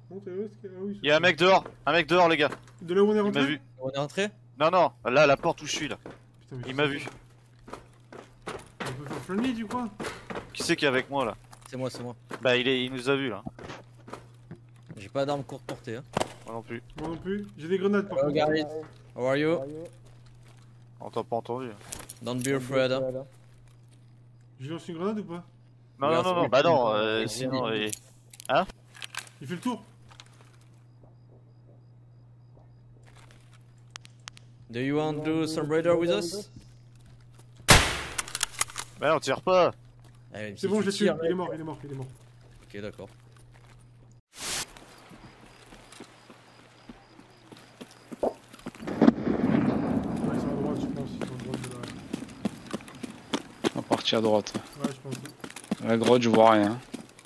Monte, où est-ce qu'il y a... Ah oui, Y'a un mec dehors les gars. De là où on est Il m'a rentré. vu. On est rentré? Non, non, là, à la porte où je suis là. Putain, mais Il m'a vu. On peut faire friendly, tu crois? Qui c'est qui est avec moi là? C'est moi, c'est moi. Bah, il nous a vu là. J'ai pas d'arme courte portée. Hein. Moi non plus. Moi non plus. J'ai des grenades par Hello contre. guys, how are you? On t'a pas entendu. Don't be afraid. Hein. J'ai lancé une grenade ou pas? Non, Oui, non, non, non, c'est bah non, bon. sinon. Il fait le tour. Do you want to do some radar with us? Bah, on tire pas. Allez, C'est si bon, tu je l'ai tué. tires, Il est mort, il est mort, il est mort. Ok, d'accord. Ouais, ils sont à droite, je pense. Ils sont à droite de la. On va partir à droite. Ouais, je pense. La grotte, je vois rien.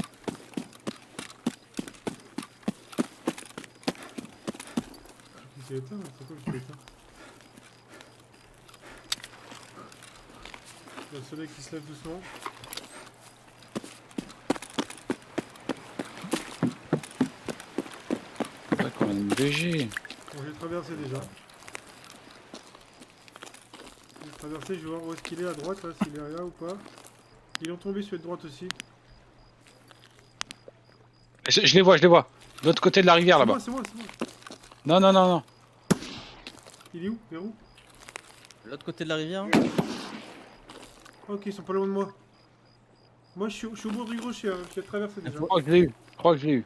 Il s'est éteint, c'est quoi qui s'est éteint? Il y a le soleil qui se lève doucement. C'est qu'on a une BG. Bon, j'ai traversé déjà. J'ai traversé, je vais voir où est-ce qu'il est à droite, là, s'il est là ou pas. Ils ont tombé sur la droite aussi. Je les vois, je les vois. De l'autre côté de la rivière là-bas. C'est moi, c'est moi. Non, non, non, non. Il est où? Vers où? De l'autre côté de la rivière. Hein. Ok, ils sont pas loin de moi. Moi, je suis au bord du rocher, je l'ai traversé déjà. Je crois que je l'ai eu. Je crois que je l'ai eu.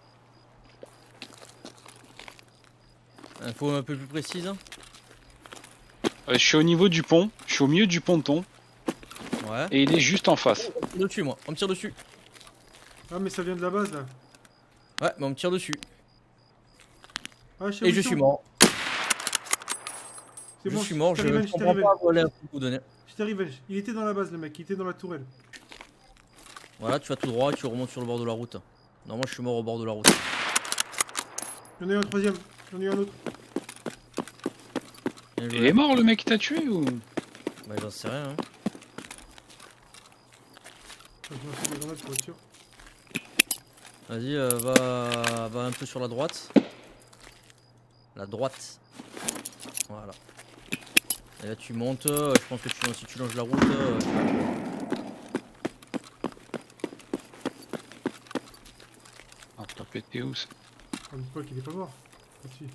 Info un peu plus précise. Hein. Je suis au niveau du pont. Je suis au milieu du ponton. Ouais. Et il est juste en face. On me tire dessus, moi. On me tire dessus. Ah, mais ça vient de la base là. Ouais, mais on me tire dessus. Ah, Et je suis mort. C'est Je bon, suis mort, je t'arrive, comprends pas voler un coup de donner. Je t'arrive, il était dans la base le mec, il était dans la tourelle. Voilà, tu vas tout droit et tu remontes sur le bord de la route. Non, moi je suis mort au bord de la route. J'en ai eu un troisième, j'en ai eu un autre. Bien joué. Il est mort le mec qui t'a tué ou? Bah j'en sais rien. Hein. Je vais lancer des grenades pour être sûr. Vas-y, va un peu sur la droite. La droite. Voilà. Et là tu montes, je pense que si tu longes la route... Ah, t'as pété où ça? On me dit pas qu'il est pas mort. Là-dessus.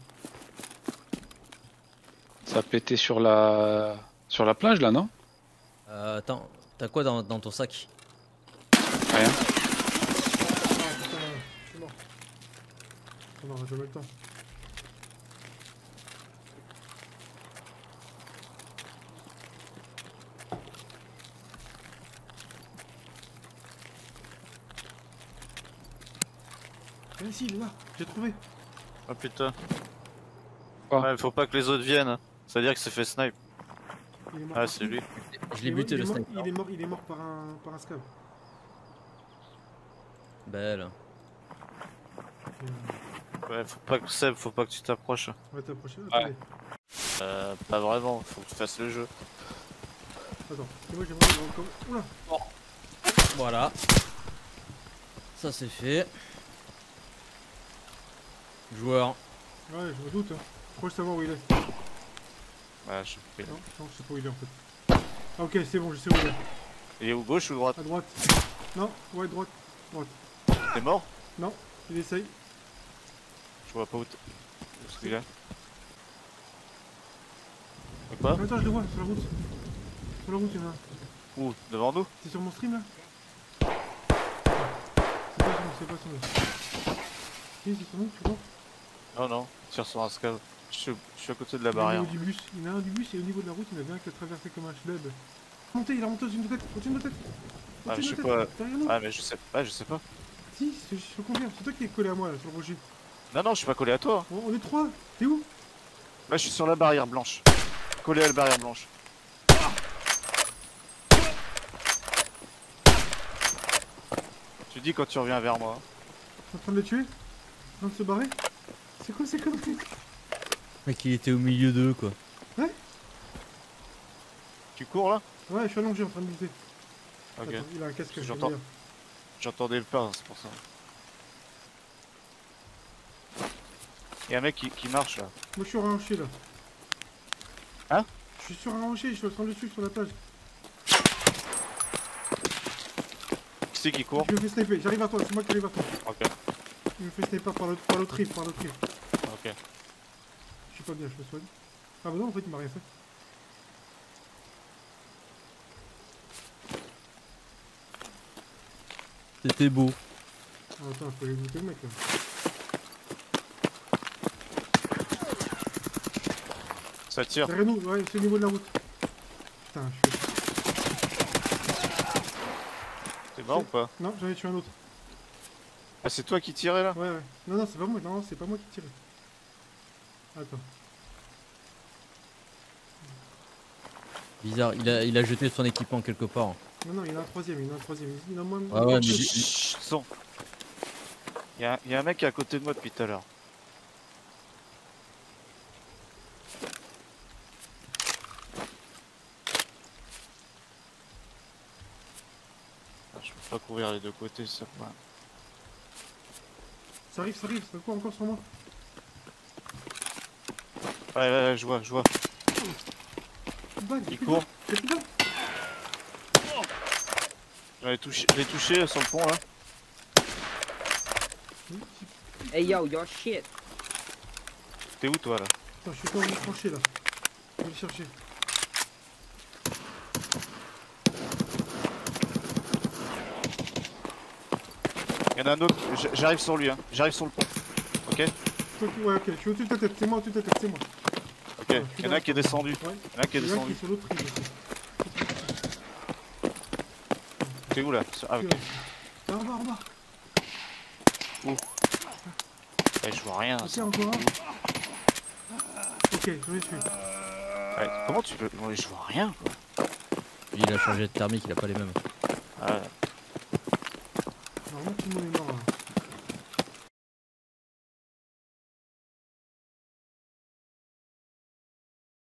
Ça a pété sur la plage là, non? attends, t'as quoi dans ton sac? Rien. Ah putain, je suis mort. On n'aura jamais le temps. Ah si, il est là, j'ai trouvé. Oh putain. Quoi? Ouais, faut pas que les autres viennent. C'est-à-dire que c'est fait snipe. Il est mort Ah, par c'est qui? lui. Je l'ai buté le mort, sniper. il est mort par un scab. Belle. Ouais, faut pas que Seb, faut pas que tu t'approches. Ouais, t'es approché. Ouais. Attendez. Pas vraiment, faut que tu fasses le jeu. Attends, et moi j'aimerais encore. Oula! Voilà. Ça c'est fait. Joueur. Ouais, je me doute. Hein. Pourquoi savoir où il est? Ouais, je sais plus. Non, non, je sais pas où il est en fait. Ah, ok, c'est bon, je sais où il est. Il est où, gauche ou droite? À droite. Non, ouais, droite. Droite. T'es mort? Non, il essaye. Je vois pas où est-ce qu'il est. Et quoi? Attends, je le vois, sur la route. Sur la route, il y en a un. Où? Devant nous? C'est sur mon stream là? C'est pas son nom. Si, c'est son nom, tu vois? Non, non, tire sur un scav. Je suis à côté de la Il est au barrière. niveau du bus. Il y en a un du bus et au niveau de la route, il y en avait un qui a traversé comme un schleb. Il a monté au-dessus de nos têtes. Au-dessus de nos têtes. Ah, Au-dessus je de sais nos pas. têtes. Derrière nous. Ah, mais je sais pas, je sais pas. Si, je confirme. C'est toi qui es collé à moi là, sur le rocher. Non, non, je suis pas collé à toi. On est trois. T'es où? Là, je suis sur la barrière blanche. Collé à la barrière blanche. Tu dis quand tu reviens vers moi. T'es en train de le tuer? En train de se barrer? C'est quoi ces conneries? Mec, il était au milieu d'eux quoi. Ouais? Tu cours là? Ouais, je suis allongé en train de lutter. Ok. Attends, il a un casque. J'entends. J'entendais le pas, c'est pour ça. Y'a un mec qui marche là. Moi je suis sur un rocher là. Hein? Je suis sur un rocher, je suis en train de le suivre sur la plage. Qui c'est qui court? Je me fais sniper, j'arrive à toi, c'est moi qui arrive à toi. Ok, Je me fais sniper par l'autre rive, par l'autre rive. ok. Je suis pas bien, je me soigne. Ah bah non, en fait il m'a rien fait. C'était beau. Ah, attends, faut aller goûter le mec là. Ça tire. Derrière nous, ouais, c'est au niveau de la route. Putain, je suis... T'es mort ou pas? Non, j'en ai tué un autre. Ah, c'est toi qui tirais là? Ouais, ouais. Non, non, c'est pas moi, non, c'est pas moi qui tirais. Attends. Bizarre, il a jeté son équipement quelque part. Non, non, il y en a un troisième, il y en a un troisième. Il y en a moins... Ah ouais, mais Chut, son. Y'a un mec à côté de moi depuis tout à l'heure. Ah, je peux pas couvrir les deux côtés, c'est ça le problème. Ça arrive, c'est quoi encore sur moi? Ouais, je vois. Balle, Il court. j'ai plus de balle. Je l'ai touché sur le pont là. Hey yo, your shit. T'es où toi là? Attends, je suis pas en train de trancher là. Je vais le chercher. Y'en a un autre, j'arrive sur lui, hein. J'arrive sur le pont. Ok? Ouais, ok, je suis au-dessus de ta tête, c'est moi au-dessus de ta tête, c'est moi. Ok, y'en a un qui est descendu. Ouais. Y'en a un qui est Il y en a un qui descendu. est sur l'autre rive aussi. T'es où là? Ah ok. Là, en bas. Eh, je vois rien. Ok, Ça. encore un. Ok, j'en ai tué. Ouais, comment tu peux... Ouais, je vois rien quoi. il a changé de thermique, il a pas les mêmes. Ah, Normalement, tout le monde est mort.